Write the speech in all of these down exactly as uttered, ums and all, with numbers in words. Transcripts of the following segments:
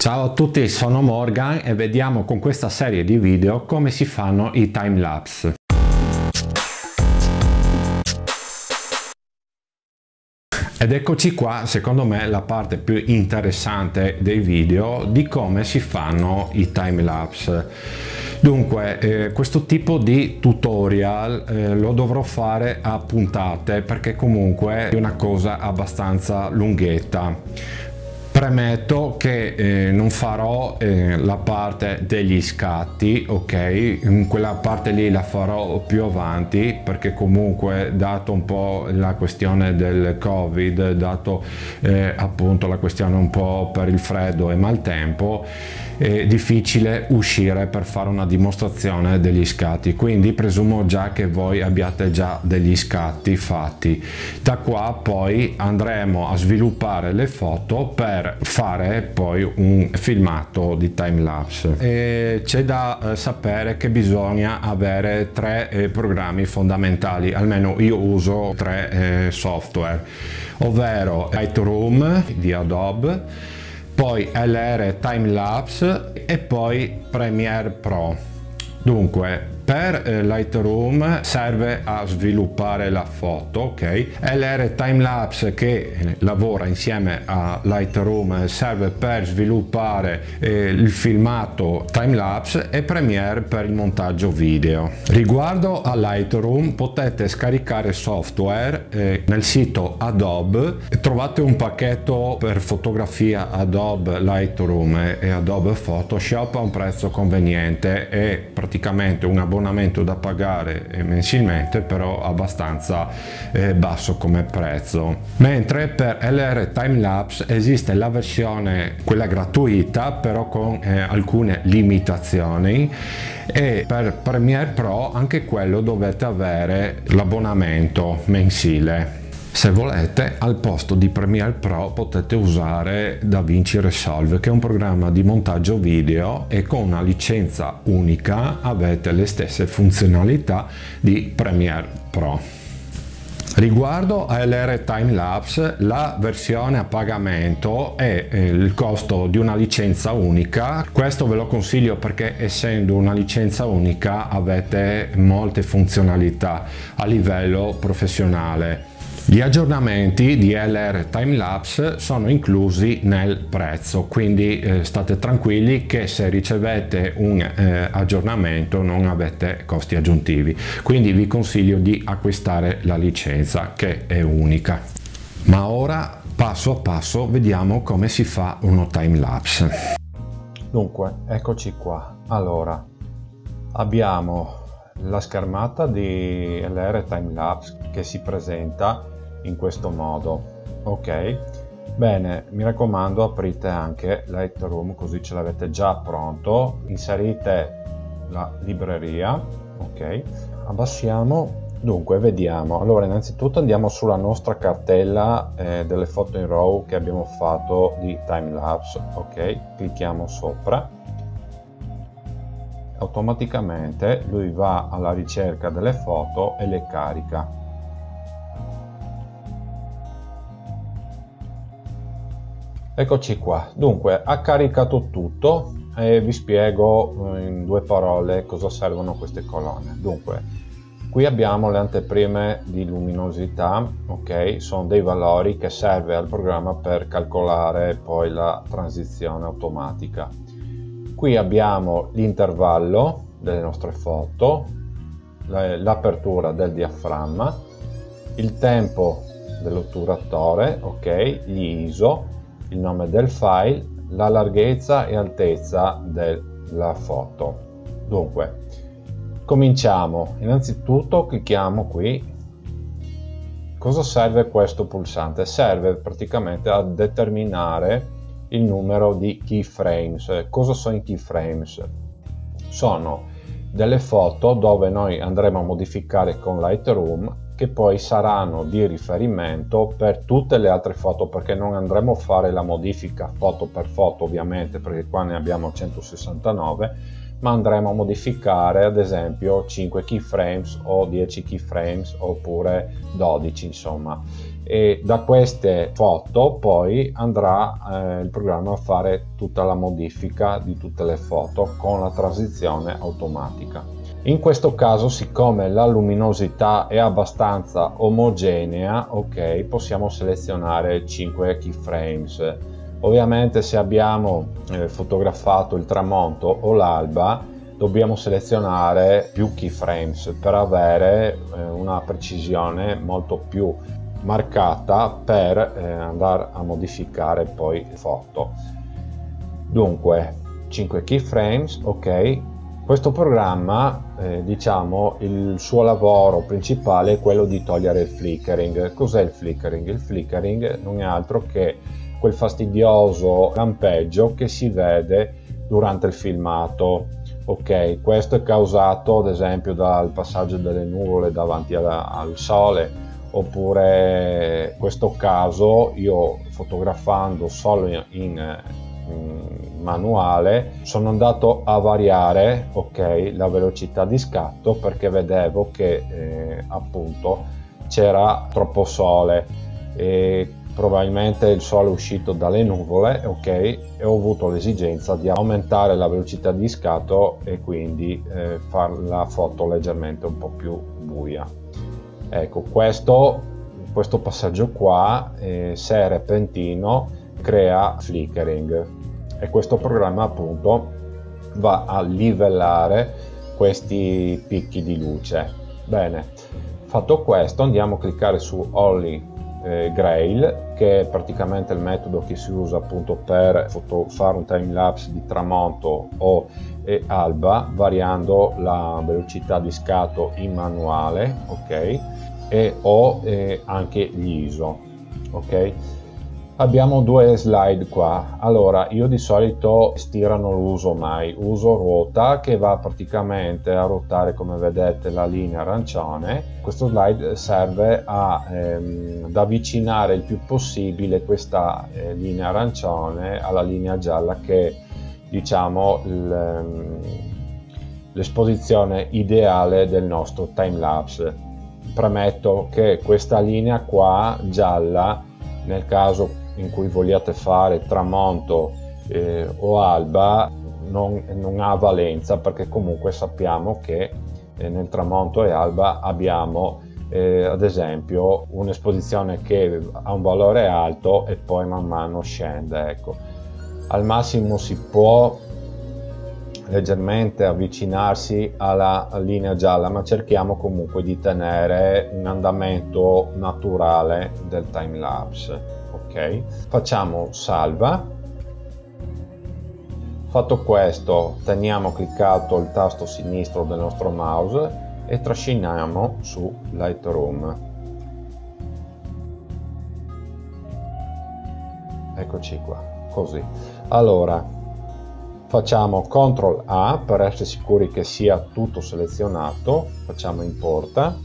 Ciao a tutti, sono Morgan e vediamo con questa serie di video come si fanno i timelapse. Ed eccoci qua, secondo me, la parte più interessante dei video di come si fanno i timelapse. Dunque, eh, questo tipo di tutorial eh, lo dovrò fare a puntate perché comunque è una cosa abbastanza lunghetta. Premetto che eh, non farò eh, la parte degli scatti, ok? Quella parte lì la farò più avanti perché comunque, dato un po' la questione del Covid, dato eh, appunto la questione un po' per il freddo e maltempo, è difficile uscire per fare una dimostrazione degli scatti, quindi presumo già che voi abbiate già degli scatti fatti. Da qua poi andremo a sviluppare le foto per fare poi un filmato di timelapse. E c'è da eh, sapere che bisogna avere tre eh, programmi fondamentali, almeno io uso tre eh, software, ovvero Lightroom di Adobe, poi L R Timelapse e poi Premiere Pro. Dunque, per eh, Lightroom serve a sviluppare la foto, ok? L R Timelapse, che eh, lavora insieme a Lightroom, serve per sviluppare eh, il filmato timelapse, e Premiere per il montaggio video. Riguardo a Lightroom, potete scaricare software eh, nel sito Adobe. Trovate un pacchetto per fotografia Adobe Lightroom e, e Adobe Photoshop a un prezzo conveniente, e praticamente una abbonamento da pagare mensilmente, però abbastanza eh, basso come prezzo. Mentre per L R Timelapse esiste la versione, quella gratuita, però con eh, alcune limitazioni, e per Premiere Pro anche quello dovete avere l'abbonamento mensile. Se volete, al posto di Premiere Pro potete usare DaVinci Resolve, che è un programma di montaggio video, e con una licenza unica avete le stesse funzionalità di Premiere Pro. Riguardo a L R Timelapse, la versione a pagamento è il costo di una licenza unica. Questo ve lo consiglio perché, essendo una licenza unica, avete molte funzionalità a livello professionale. Gli aggiornamenti di L R Timelapse sono inclusi nel prezzo, quindi eh, state tranquilli che se ricevete un eh, aggiornamento non avete costi aggiuntivi, quindi vi consiglio di acquistare la licenza, che è unica. Ma ora, passo a passo, vediamo come si fa uno timelapse. Dunque, eccoci qua. Allora, abbiamo la schermata di L R Timelapse che si presenta in questo modo, ok? Bene, mi raccomando, aprite anche Lightroom così ce l'avete già pronto, inserite la libreria, ok? Abbassiamo. Dunque, vediamo. Allora, innanzitutto andiamo sulla nostra cartella eh, delle foto in RAW che abbiamo fatto di timelapse, ok? Clicchiamo sopra. Automaticamente lui va alla ricerca delle foto e le carica. Eccoci qua. Dunque, ha caricato tutto e vi spiego in due parole cosa servono queste colonne. Dunque, qui abbiamo le anteprime di luminosità, ok? Sono dei valori che serve al programma per calcolare poi la transizione automatica. Qui abbiamo l'intervallo delle nostre foto, l'apertura del diaframma, il tempo dell'otturatore, ok, gli I S O, il nome del file, la larghezza e altezza della foto. Dunque, cominciamo. Innanzitutto clicchiamo qui. Cosa serve questo pulsante? Serve praticamente a determinare il numero di keyframes. Cosa sono i keyframes? Sono delle foto dove noi andremo a modificare con Lightroom, che poi saranno di riferimento per tutte le altre foto, perché non andremo a fare la modifica foto per foto, ovviamente, perché qua ne abbiamo centosessantanove, ma andremo a modificare ad esempio cinque keyframes o dieci keyframes oppure dodici, insomma. E da queste foto poi andrà eh, il programma a fare tutta la modifica di tutte le foto con la transizione automatica. In questo caso, siccome la luminosità è abbastanza omogenea, ok, possiamo selezionare cinque keyframes. Ovviamente se abbiamo eh, fotografato il tramonto o l'alba, dobbiamo selezionare più keyframes per avere eh, una precisione molto più marcata per eh, andare a modificare poi le foto. Dunque cinque keyframes, ok. Questo programma, eh, diciamo, il suo lavoro principale è quello di togliere il flickering. Cos'è il flickering? Il flickering non è altro che quel fastidioso lampeggio che si vede durante il filmato. Ok, questo è causato ad esempio dal passaggio delle nuvole davanti alla, al sole, oppure in questo caso io fotografando solo in, in, in manuale sono andato a variare, ok, la velocità di scatto perché vedevo che eh, appunto c'era troppo sole e probabilmente il sole è uscito dalle nuvole, ok, e ho avuto l'esigenza di aumentare la velocità di scatto e quindi eh, fare la foto leggermente un po' più buia. Ecco, questo, questo passaggio qua, eh, se è repentino, crea flickering e questo programma appunto va a livellare questi picchi di luce. Bene, fatto questo andiamo a cliccare su Holy Grail, che è praticamente il metodo che si usa appunto per fare un time lapse di tramonto o e alba, variando la velocità di scatto in manuale, ok, e o eh, anche gli I S O, ok. Abbiamo due slide qua. Allora, io di solito stira non lo uso mai, uso ruota che va praticamente a ruotare, come vedete, la linea arancione. Questo slide serve a, ehm, ad avvicinare il più possibile questa eh, linea arancione alla linea gialla, che è, diciamo, l'esposizione ideale del nostro time lapse. Premetto che questa linea qua gialla, nel caso in cui vogliate fare tramonto eh, o alba, non, non ha valenza, perché comunque sappiamo che eh, nel tramonto e alba abbiamo eh, ad esempio un'esposizione che ha un valore alto e poi man mano scende. Ecco, al massimo si può leggermente avvicinarsi alla linea gialla, ma cerchiamo comunque di tenere un andamento naturale del time lapse. Ok, facciamo salva. Fatto questo, teniamo cliccato il tasto sinistro del nostro mouse e trasciniamo su Lightroom. Eccoci qua, così. Allora, facciamo control A per essere sicuri che sia tutto selezionato, facciamo importa.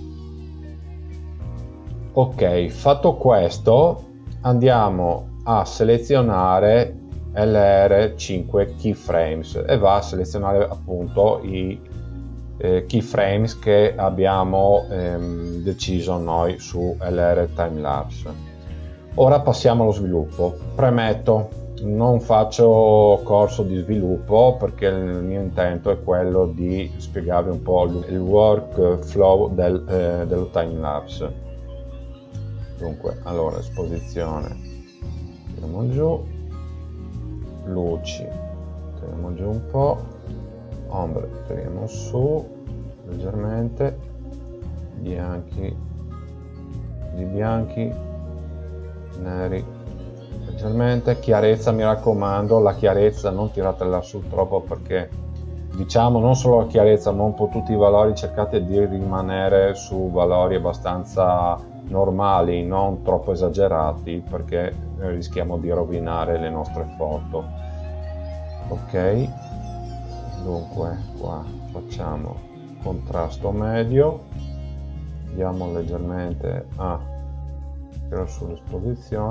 Ok, fatto questo, andiamo a selezionare L R cinque keyframes e va a selezionare appunto i eh, keyframes che abbiamo ehm, deciso noi su L R Timelapse. Ora passiamo allo sviluppo. Premetto, non faccio corso di sviluppo perché il mio intento è quello di spiegarvi un po' il workflow del, eh, dello timelapse. Dunque, allora, esposizione, tiriamo giù, luci, tiriamo giù un po', ombre, tiriamo su leggermente, bianchi, di bianchi, neri, leggermente, chiarezza, mi raccomando, la chiarezza non tiratela su troppo, perché diciamo non solo la chiarezza ma un po' tutti i valori, cercate di rimanere su valori abbastanza normali, non troppo esagerati, perché rischiamo di rovinare le nostre foto. Ok, dunque qua facciamo contrasto medio, andiamo leggermente a tirare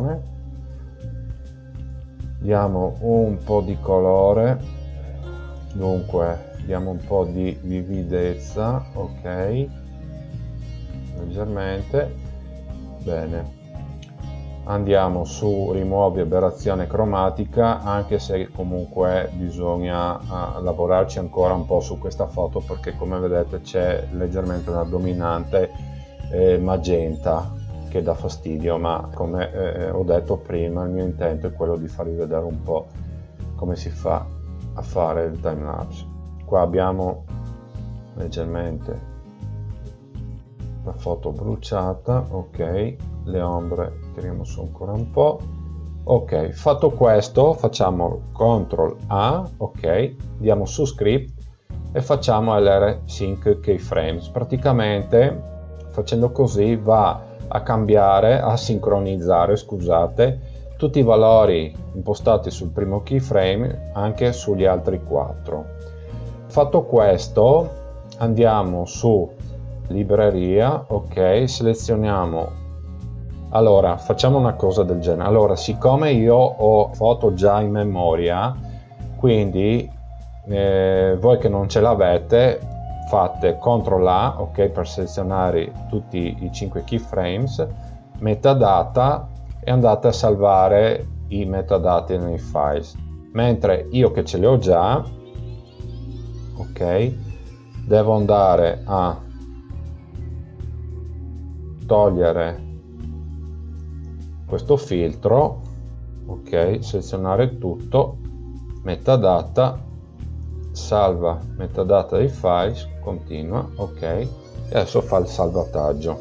sull'esposizione, diamo un po' di colore, Dunque diamo un po' di vividezza, ok, leggermente. Bene, andiamo su rimuovi aberrazione cromatica, anche se comunque bisogna uh, lavorarci ancora un po' su questa foto, perché come vedete c'è leggermente una dominante eh, magenta che dà fastidio, ma come eh, ho detto prima il mio intento è quello di farvi vedere un po' come si fa a fare il time lapse. Qua abbiamo leggermente la foto bruciata, ok, le ombre tiriamo su ancora un po'. Ok, fatto questo facciamo control A, ok, diamo su script e facciamo L R sync keyframes. Praticamente facendo così va a cambiare, a sincronizzare, scusate, tutti i valori impostati sul primo keyframe anche sugli altri quattro. Fatto questo andiamo su libreria, ok, selezioniamo. Allora facciamo una cosa del genere. Allora, siccome io ho foto già in memoria, quindi eh, voi che non ce l'avete fate control A, ok, per selezionare tutti i cinque keyframes, metadata, e andate a salvare i metadati nei files. Mentre io che ce li ho già, ok, devo andare a togliere questo filtro, ok, selezionare tutto, metadata, salva metadata dei files, continua, ok, e adesso fa il salvataggio.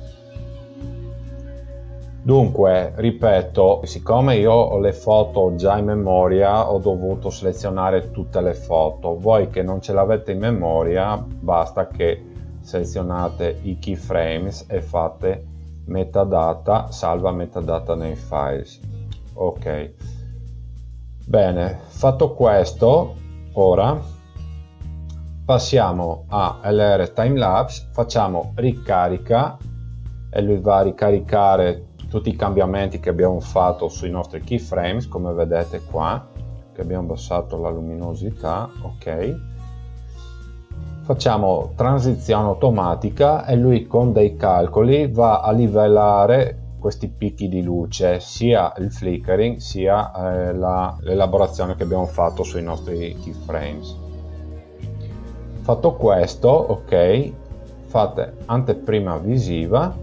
Dunque, ripeto, siccome io ho le foto già in memoria, ho dovuto selezionare tutte le foto. Voi che non ce l'avete in memoria, basta che selezionate i keyframes e fate metadata, salva metadata nei files. Ok, bene, fatto questo, ora passiamo a L R timelapse, facciamo ricarica e lui va a ricaricare tutti i cambiamenti che abbiamo fatto sui nostri keyframes, come vedete qua, che abbiamo abbassato la luminosità, ok. Facciamo transizione automatica e lui con dei calcoli va a livellare questi picchi di luce, sia il flickering sia eh, l'elaborazione che abbiamo fatto sui nostri keyframes. Fatto questo, ok, fate anteprima visiva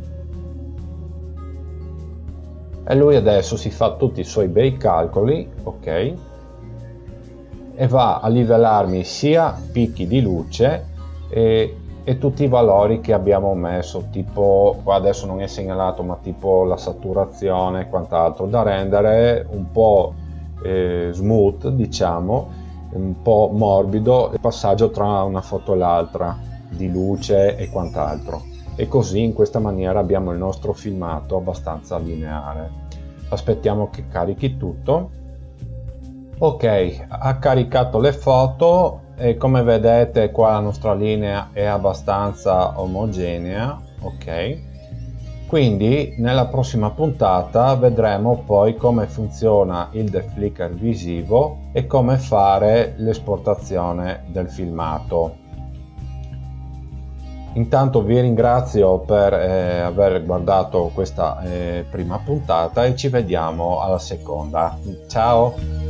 e lui adesso si fa tutti i suoi bei calcoli, ok, e va a livellarmi sia picchi di luce e, e tutti i valori che abbiamo messo, tipo qua adesso non è segnalato, ma tipo la saturazione e quant'altro, da rendere un po' eh, smooth, diciamo, un po' morbido il passaggio tra una foto e l'altra di luce e quant'altro, e così in questa maniera abbiamo il nostro filmato abbastanza lineare. Aspettiamo che carichi tutto. Ok, ha caricato le foto e come vedete qua la nostra linea è abbastanza omogenea, ok. Quindi nella prossima puntata vedremo poi come funziona il deflicker visivo e come fare l'esportazione del filmato. Intanto vi ringrazio per eh, aver guardato questa eh, prima puntata e ci vediamo alla seconda. Ciao!